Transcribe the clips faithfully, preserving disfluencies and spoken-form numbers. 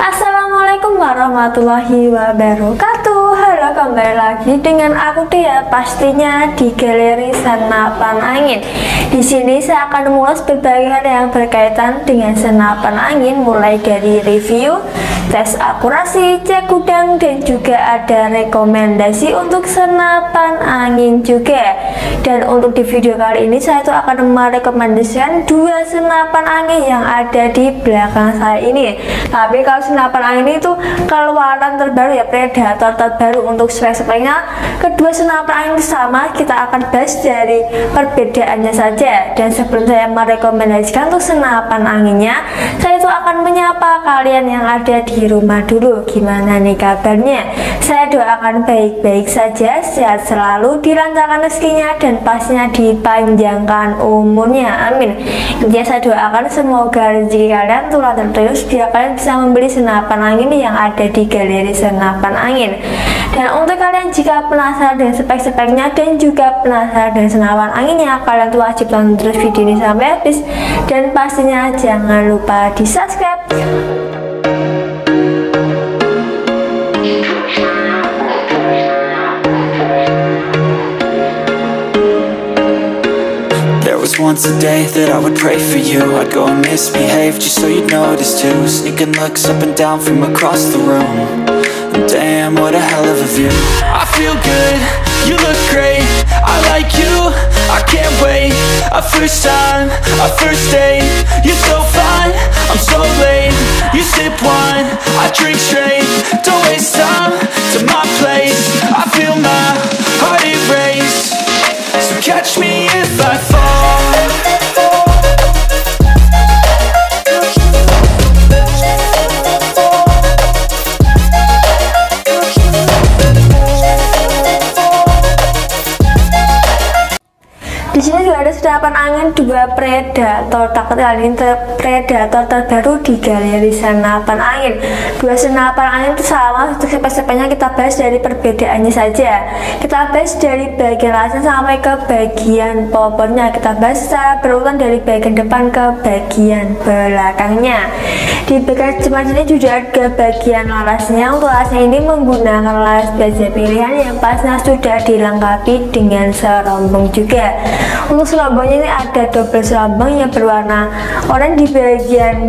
Assalamualaikum warahmatullahi wabarakatuh. Halo, kembali lagi dengan aku Dia, pastinya di Galeri Senapan Angin. Di sini saya akan mengulas berbagai hal yang berkaitan dengan senapan angin, mulai dari review, tes akurasi, cek gudang, dan juga ada rekomendasi untuk senapan angin juga. Dan untuk di video kali ini saya tuh akan merekomendasikan dua senapan angin yang ada di belakang saya ini. Tapi kalau senapan angin itu keluaran terbaru ya, predator terbaru. Untuk spek-speknya kedua senapan angin sama, kita akan bahas dari perbedaannya saja. Dan sebelum saya merekomendasikan untuk senapan anginnya, saya itu akan menyapa kalian yang ada di rumah dulu. Gimana nih kabarnya? Saya doakan baik-baik saja, sehat selalu, dilancarkan rezekinya, dan pastinya dipanjangkan umurnya, amin. Intinya saya doakan semoga rezeki kalian tuh lancar terus, biar kalian bisa membeli senapan angin yang ada di Galeri Senapan Angin. Dan untuk kalian jika penasaran dengan spek-speknya dan juga penasaran dengan senapan anginnya, kalian tuh wajib tonton terus video ini sampai habis, dan pastinya jangan lupa di subscribe. Once a day that I would pray for you, I'd go and misbehave just so you'd notice too. Sneaking looks up and down from across the room. Damn, what a hell of a view. I feel good, you look great, I like you, I can't wait. A first time, a first date, you're so fine, I'm so late. You sip wine, I drink straight. Don't waste time to my place. I feel my heart erase. So catch me if I fall. Di sini juga ada senapan angin dua predator. Takut kali ini predator terbaru di Galeri Senapan Angin. Dua senapan angin itu sama, untuk spek-speknya kita bahas dari perbedaannya saja. Kita bahas dari bagian atasnya sampai ke bagian poppernya. Kita bahas secara berurutan dari bagian depan ke bagian belakangnya. Di bagian depan sini juga ada bagian larasnya. Untuk larasnya ini menggunakan laras baja pilihan yang pasnya sudah dilengkapi dengan serombong juga. Untuk serombongnya ini ada double serombong yang berwarna oranye di bagian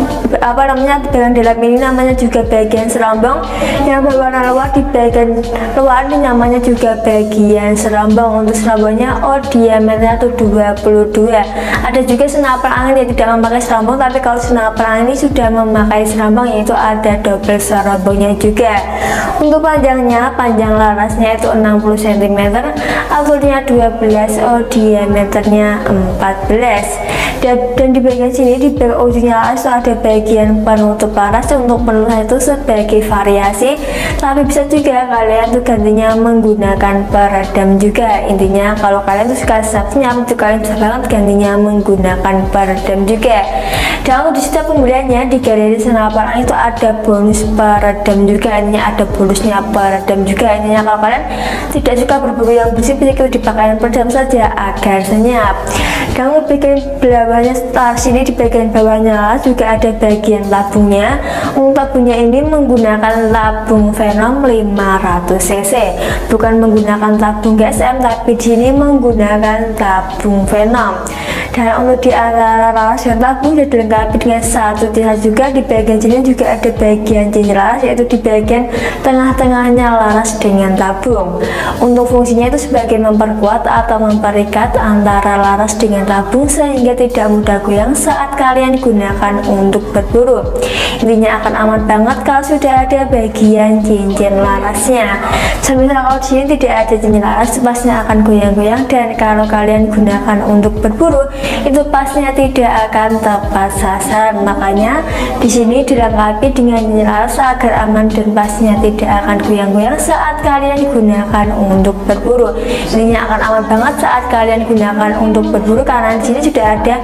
apa namanya di bagian dalam ini namanya juga bagian serombong, yang berwarna luar di bagian luar ini namanya juga bagian serombong. Untuk serombongnya oh diameternya itu dua puluh dua. Ada juga senapan angin yang tidak memakai serombong, tapi kalau senapan angin ini sudah memakai serombong, yaitu ada double serombongnya juga. Untuk panjangnya, panjang larasnya itu enam puluh sentimeter, alurnya dua belas, oh diameternya empat belas. Dan, dan di bagian sini di bagian ujungnya laras itu ada bagian penutup laras. Untuk penutup itu sebagai variasi, tapi bisa juga kalian tuh gantinya menggunakan peredam juga. Intinya kalau kalian tuh suka senyap itu kalian bisa banget gantinya menggunakan peredam juga. Dan untuk di setiap pembeliannya di Galeri Senapan Angin itu ada bonus peredam juga. Intinya ada bonusnya peredam juga. Intinya kalau kalian tidak suka berbau yang bersih, bisa dipakai peredam saja agar senyap. Dan untuk bagian bawahnya setelah sini di bagian bawahnya juga ada bagian tabungnya. Untuk tabungnya ini menggunakan tabung Venom lima ratus cc, bukan menggunakan tabung G S M, tapi di sini menggunakan tabung Venom. Dan untuk di antara laras dan tabung sudah dilengkapi dengan satu tirai juga. Di bagian sini juga ada bagian cincin laras, yaitu di bagian tengah-tengahnya laras dengan tabung. Untuk fungsinya itu sebagai memperkuat atau memperikat antara laras dengan tabung sehingga tidak mudah goyang saat kalian gunakan untuk berburu. Intinya akan aman banget kalau sudah ada bagian cincin larasnya. Semisal kalau di sini tidak ada cincin laras, pastinya akan goyang-goyang, dan kalau kalian gunakan untuk berburu itu pastinya tidak akan tepat sasaran. Makanya di sini dilengkapi dengan cincin laras agar aman dan pastinya tidak akan goyang-goyang saat kalian gunakan untuk berburu. Intinya akan aman banget saat kalian gunakan untuk berburu, karena di sini sudah ada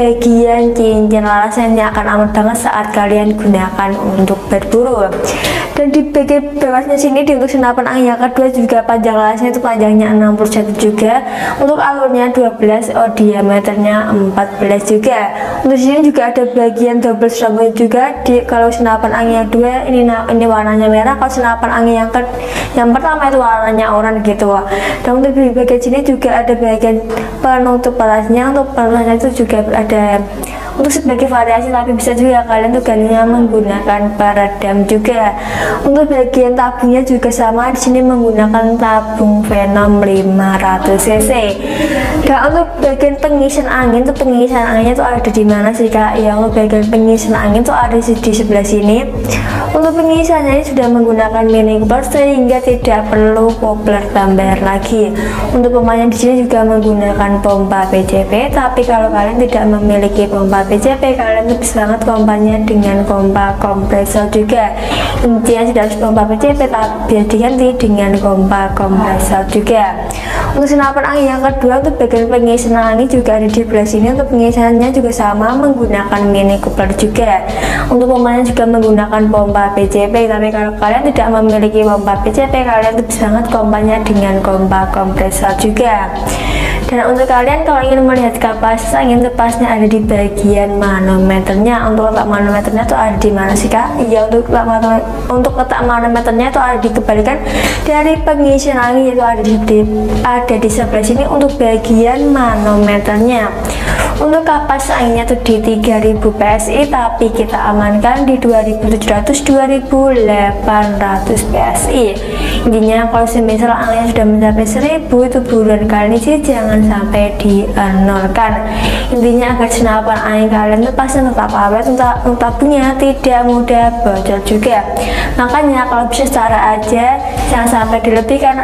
bagian cincin laras yang akan aman banget saat kalian gunakan untuk berburu. Dan di bagian bawahnya sini di untuk senapan angin yang kedua juga panjang lasnya itu panjangnya enam puluh satu juga, untuk alurnya dua belas, oh diameternya empat belas juga. Untuk sini juga ada bagian double stroke juga. Di kalau senapan angin yang kedua ini ini warnanya merah, kalau senapan angin yang ke, yang pertama itu warnanya oranye gitu. Dan untuk di bagian sini juga ada bagian penutup pelasnya. Untuk pelasnya itu juga ada untuk sebagai variasi, tapi bisa juga kalian tuh gantinya menggunakan peredam juga. Untuk bagian tabungnya juga sama, di sini menggunakan tabung Venom lima ratus cc. Dan untuk bagian pengisian angin tuh pengisian anginnya tuh ada di mana sih kak? Ya, untuk bagian pengisian angin tuh ada di sebelah sini. Untuk pengisiannya ini sudah menggunakan mini cooler sehingga tidak perlu coupler tambahan lagi. Untuk pompanya di sini juga menggunakan pompa P C P, tapi kalau kalian tidak memiliki pompa P C P, kalian tuh bisa banget pompanya dengan pompa kompresor juga. Intinya tidak harus pompa P C P, tapi diganti dengan pompa kompresor juga. Untuk senapan angin yang kedua untuk bagian pengisian angin juga ada di sebelah sini. Untuk pengisiannya juga sama, menggunakan mini cooler juga. Untuk pompanya juga menggunakan pompa P C P, tapi kalau kalian tidak memiliki pompa P C P, kalian tuh bisa banget pompanya dengan pompa kompresor juga. Dan untuk kalian kalau ingin melihat kapasitas angin tepasnya ada di bagian manometernya. Untuk letak manometernya itu ada di mana sih kak? Iya, untuk letak manometer, untuk letak manometernya itu ada dikembalikan dari pengisian angin, itu ada di, di ada di sebelah sini untuk bagian manometernya. Untuk kapasitas anginnya itu di tiga ribu P S I, tapi kita amankan di dua ribu tujuh ratus sampai dua ribu delapan ratus P S I. Intinya kalau semisal anginnya sudah mencapai seribu, itu buruan kalian sih jangan sampai di-nolkan. Intinya agar senapan angin kalian itu pasti tetap awet, untuk tabungnya tidak mudah bocor juga. Makanya kalau bisa secara aja jangan sampai dilebihkan,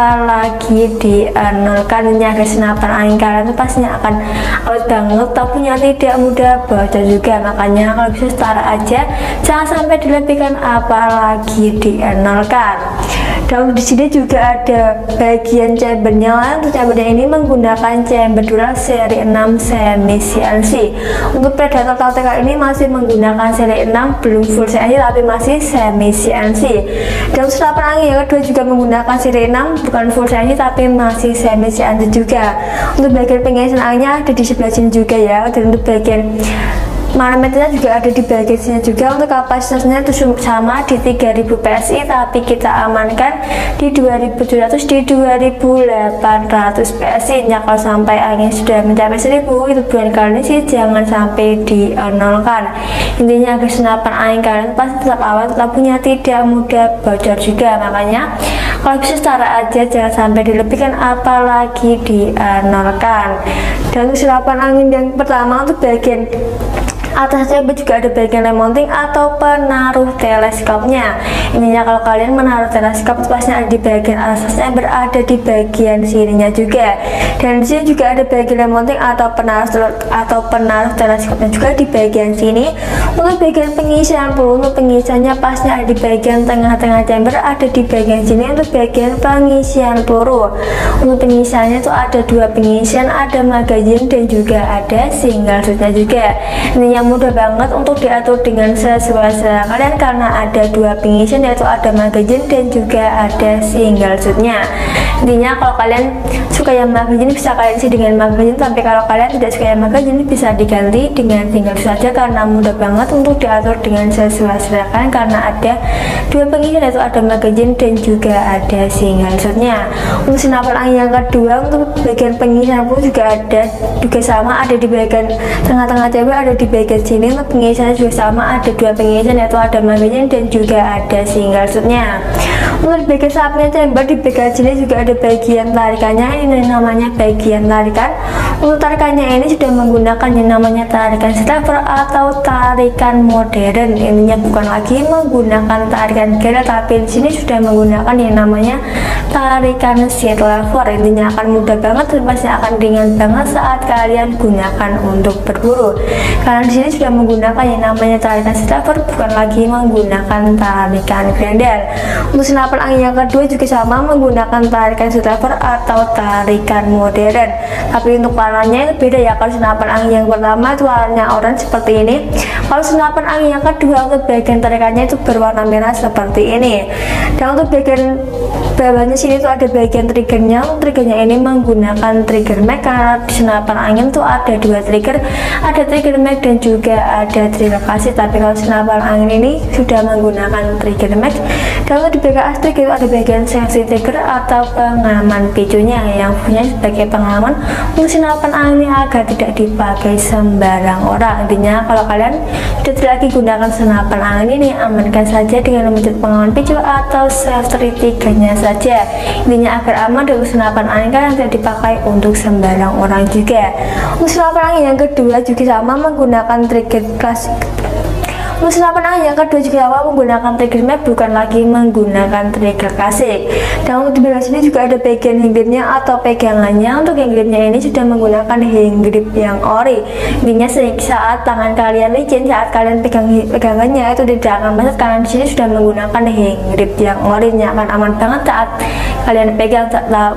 apalagi di-nolkan. Ini agar senapan angin kalian itu pastinya akan awet banget, tabungnya tidak mudah bocor juga. Makanya kalau bisa setara aja, jangan sampai dilebihkan apalagi di-nolkan. Dan di sini juga ada bagian chambernya. Untuk chambernya ini menggunakan chamber dural seri enam semi C N C. Untuk predator tactical ini masih menggunakan seri enam, belum full C N C tapi masih semi C N C. Dan senapan angin yang kedua juga menggunakan seri enam, bukan full C N C tapi masih semi C N C juga. Untuk bagian pengisian anginnya ada di sebelah sini juga ya. Dan untuk bagian manometernya juga ada di bagian sini juga. Untuk kapasitasnya itu sama di tiga ribu P S I, tapi kita amankan di dua ribu tujuh ratus di dua ribu delapan ratus P S I. Ya, kalau sampai angin sudah mencapai seribu, itu bulan kali sih jangan sampai di-nolkan. Intinya agar senapan angin kalian pasti tetap awet, tabungnya tidak mudah bocor juga. Makanya kalau bisa secara aja jangan sampai dilebihkan apalagi di-nolkan. Dan untuk senapan angin yang pertama, untuk bagian atasnya juga ada bagian remounting atau penaruh teleskopnya. Intinya kalau kalian menaruh teleskop pastinya ada di bagian atasnya, berada di bagian sininya juga. Dan di sini juga ada bagian remounting atau penaruh atau penaruh teleskopnya juga di bagian sini. Untuk bagian pengisian peluru, untuk pengisiannya pastinya ada di bagian tengah-tengah chamber, ada di bagian sini untuk bagian pengisian peluru. Untuk pengisiannya itu ada dua pengisian, ada magazine dan juga ada single shootnya juga. Ini yang mudah banget untuk diatur dengan sesuai selera kalian karena ada dua pengisian, yaitu ada magazine dan juga ada single shootnya. Intinya kalau kalian suka yang magazine bisa kalian isi dengan magazine, tapi kalau kalian tidak suka yang magazine bisa diganti dengan single shoot saja karena mudah banget untuk diatur dengan sesuai selera kalian karena ada dua pengisian, yaitu ada magazine dan juga ada single shootnya. Untuk senapan angin yang kedua, untuk bagian pengisian pun juga ada juga sama, ada di bagian tengah-tengah chamber, ada di bagian sini. Untuk pengisiannya juga sama, ada dua pengisian, yaitu ada magazine dan juga ada single shootnya. Untuk bagian sapnya chamber, di bagian sini juga ada bagian tarikannya, ini namanya bagian tarikan. Untuk tarikannya ini sudah menggunakan yang namanya tarikan silver atau tarikan modern. Intinya bukan lagi menggunakan tarikan gel, tapi di sini sudah menggunakan yang namanya tarikan silver. Intinya akan mudah banget dan pasti akan ringan banget saat kalian gunakan untuk berburu. Karena di sini sudah menggunakan yang namanya tarikan stepper, bukan lagi menggunakan tarikan grinder. Untuk senapan angin yang kedua juga sama, menggunakan tarikan stepper atau tarikan modern, tapi untuk warnanya itu beda ya. Kalau senapan angin yang pertama itu warnanya orange seperti ini, kalau senapan angin yang kedua untuk bagian tarikannya itu berwarna merah seperti ini. Dan untuk bagian bawahnya sini tuh ada bagian triggernya. Triggernya ini menggunakan trigger mag, karena di senapan angin tuh ada dua trigger, ada trigger mag dan juga ada trigger kasih. Tapi kalau senapan angin ini sudah menggunakan trigger mag. Dan untuk di bagian astrik itu ada bagian sensi trigger atau pengaman picunya, yang punya sebagai pengaman untuk senapan angin agar tidak dipakai sembarang orang. Intinya kalau kalian sudah tidak lagi gunakan senapan angin ini, amankan saja dengan memencet pengaman picu atau safety triggernya saja. Intinya agar aman dari senapan angin kalian tidak dipakai untuk sembarang orang juga. Untuk senapan angin yang kedua juga sama, menggunakan trigger klasik. Untuk senapan angin yang kedua juga sama, menggunakan trigger mag, bukan lagi menggunakan trigger klasik. Dan untuk di bagian sini juga ada bagian hand gripnya atau pegangannya. Untuk hand gripnya ini sudah menggunakan hand grip yang ori. Intinya saat tangan kalian licin, saat kalian pegang pegangannya itu tidak akan basah, karena di sini sudah menggunakan hand grip yang ori, yang akan aman banget saat kalian pegang. Saat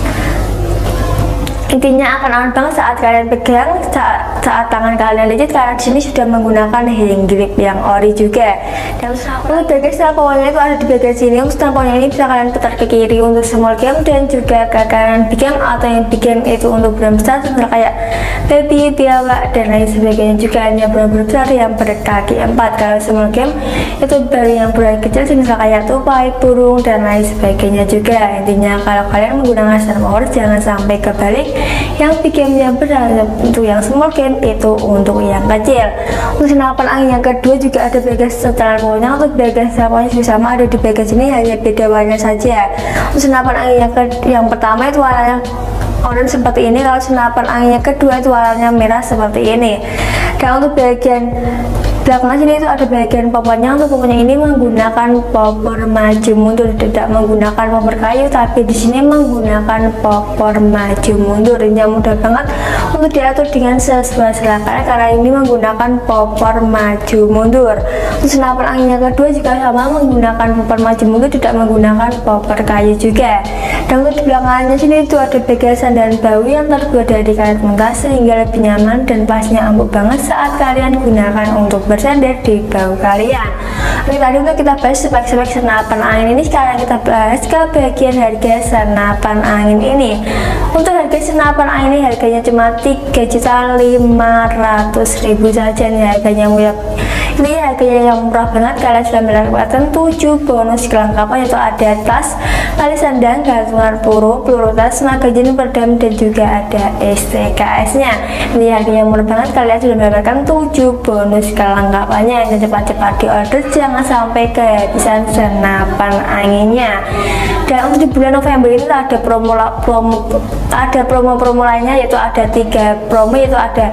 Intinya akan aman banget saat kalian pegang, saat, saat tangan kalian licin, karena di sini sudah menggunakan hand grip yang ori juga. Dan untuk bagian stamponya itu ada di bagian sini. Untuk stamponya ini bisa kalian putar ke kiri untuk small game dan juga ke kanan big game, atau yang big game itu untuk brand besar seperti kayak baby, biawak dan lain sebagainya. Juga hanya brand besar yang berkaki empat. Kalau small game itu baru yang brand kecil seperti kayak tupai, burung dan lain sebagainya juga. Intinya kalau kalian menggunakan Star Power jangan sampai kebalik, yang big game yang benar untuk yang small game itu untuk yang kecil. Untuk senapan angin yang kedua juga ada bagian setelan powernya. Untuk bagian setelan juga sama, ada di bagian sini, hanya beda warna saja. Untuk senapan angin yang, yang pertama itu warnanya orange seperti ini, kalau senapan angin yang kedua itu warnanya merah seperti ini. Dan untuk bagian belakang sini itu ada bagian poppernya. Untuk poppernya ini menggunakan popper maju mundur, tidak menggunakan popper kayu, tapi di sini menggunakan popper maju mundur. Ini mudah banget untuk diatur dengan sesuai selera, karena ini menggunakan popper maju mundur. Untuk senapan angin yang kedua juga sama, menggunakan popper maju mundur, tidak menggunakan popper kayu juga. Dan untuk di belakangnya sini itu ada bagian sandaran bahu yang terbuat dari karet mentah, sehingga lebih nyaman dan pasnya empuk banget saat kalian gunakan untuk bersandar di bahu kalian. Oke, tadi untuk kita bahas spek-spek senapan angin ini, sekarang kita bahas ke bagian harga senapan angin ini. Untuk harga senapan angin ini harganya cuma tiga juta lima ratus ribu saja nih, harganya murah. Ini harganya yang murah banget, kalian sudah mendapatkan tujuh bonus kelengkapan, yaitu ada tas, tali sandang, gantungan peluru, peluru tas, magazin, peredam, dan juga ada S T K S nya. Ini harganya murah banget, kalian sudah mendapatkan tujuh bonus kelengkapannya. Dan cepat-cepat di order, jangan sampai kehabisan senapan anginnya. Dan untuk di bulan November ini ada promo promo ada promo-promo lainnya, yaitu ada tiga promo, yaitu ada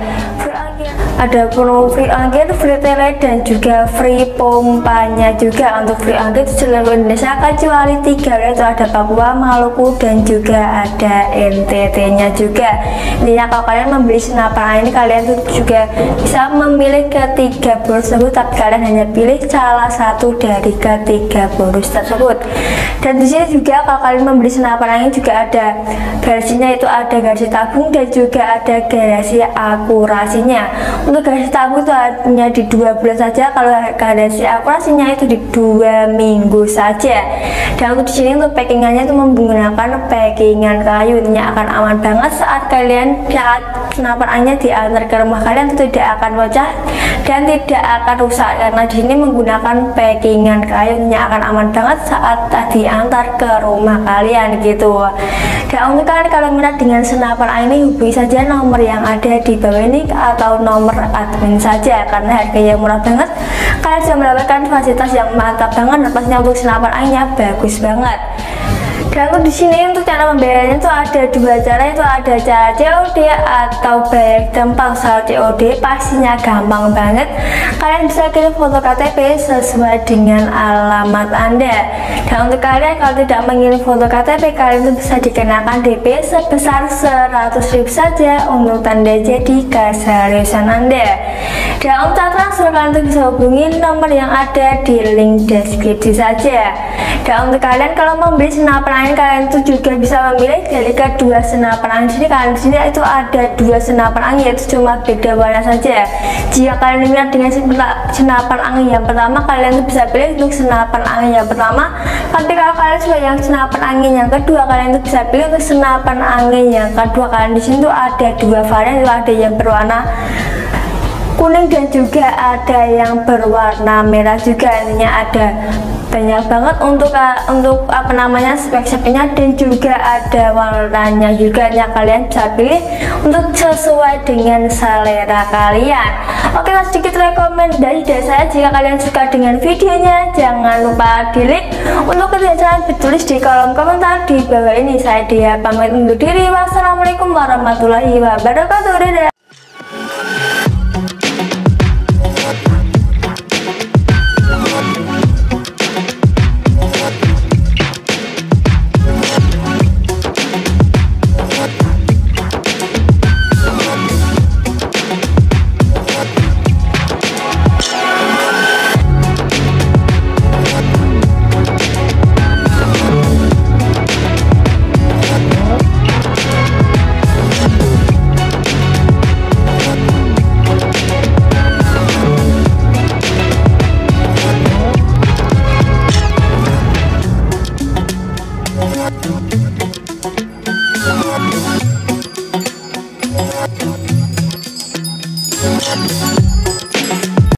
ada promo free ongkir, free tele, dan juga free pompanya juga. Untuk free ongkir di seluruh Indonesia kecuali tiga, yaitu ada Papua, Maluku, dan juga ada N T T nya juga. Intinya kalau kalian membeli senapan ini, kalian tuh juga bisa memilih ketiga bonus tersebut, tapi kalian hanya pilih salah satu dari ketiga bonus tersebut. Dan di sini juga kalau kalian membeli senapan angin juga ada garasinya, itu ada garasi tabung dan juga ada garasi akurasinya. Untuk garasi tabung itu hanya di dua bulan saja, kalau garasi akurasinya itu di dua minggu saja. Dan untuk di sini untuk packingannya itu menggunakan packingan kayu, intinya akan aman banget saat kalian saat senapan anginnya diantar ke rumah kalian, itu tidak akan pecah dan tidak akan rusak, karena di sini menggunakan packingan kayu, intinya akan aman banget saat diantar ke rumah kalian gitu. Dan untuk kalian kalau minat dengan senapan angin ini, hubungi saja nomor yang ada di bawah ini atau nomor admin saja, karena harganya murah banget, kalian bisa mendapatkan fasilitas yang mantap banget, dan pastinya untuk senapan anginnya bagus banget. Dan untuk di sini untuk cara pembayarannya itu ada dua cara, itu ada cara C O D atau bayar tempat saat C O D. Pastinya gampang banget. Kalian bisa kirim foto K T P sesuai dengan alamat Anda. Dan untuk kalian kalau tidak mengirim foto K T P, kalian itu bisa dikenakan D P sebesar seratus ribu saja untuk tanda jadi keseriusan Anda. Dan untuk transfer kalian itu bisa hubungi nomor yang ada di link deskripsi saja. Dan untuk kalian kalau membeli senapan angin, kalian itu juga bisa memilih dari kedua senapan angin sini. Kalian di sini itu ada dua senapan angin, yaitu cuma beda warna saja. Jika kalian minat dengan senapan angin yang pertama, kalian itu bisa pilih untuk senapan angin yang pertama. Tapi kalau kalian suka yang senapan angin yang kedua, kalian itu bisa pilih untuk senapan angin yang kedua. Kalian di sini tuh ada dua varian, itu ada yang berwarna kuning dan juga ada yang berwarna merah juga. Intinya ada banyak banget untuk untuk apa namanya spek-speknya, dan juga ada warnanya juga yang kalian bisa pilih untuk sesuai dengan selera kalian. Oke, sedikit rekomendasi dari saya. Jika kalian suka dengan videonya, jangan lupa di like. Untuk kebiasaan ditulis di kolom komentar di bawah ini. Saya Dia pamit undur diri. Wassalamualaikum warahmatullahi wabarakatuh. Dadah. We'll be right back.